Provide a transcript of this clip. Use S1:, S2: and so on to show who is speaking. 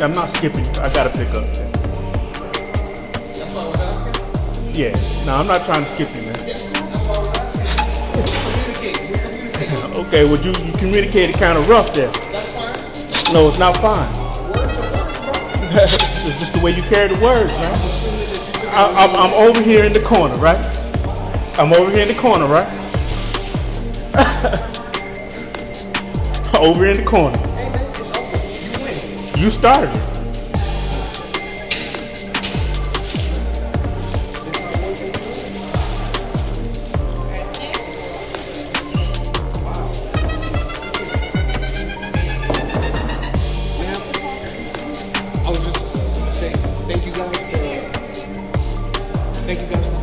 S1: I'm not skipping. I gotta pick up.
S2: That's why I was asking.
S1: Yeah. No, I'm not trying to skip you, man.
S2: That's why I was asking. Communicate.
S1: Okay, well you communicated kind of rough there.
S2: That's fine.
S1: No, it's not fine.
S2: Words are words, bro.
S1: It's just the way you carry the words, man.
S2: Assuming that you can
S1: I'm over here in the corner, right? I'm over here in the corner, right? Over in the corner.
S2: Hey man, it's over. You win.
S1: You started it.
S2: I was just saying thank you guys for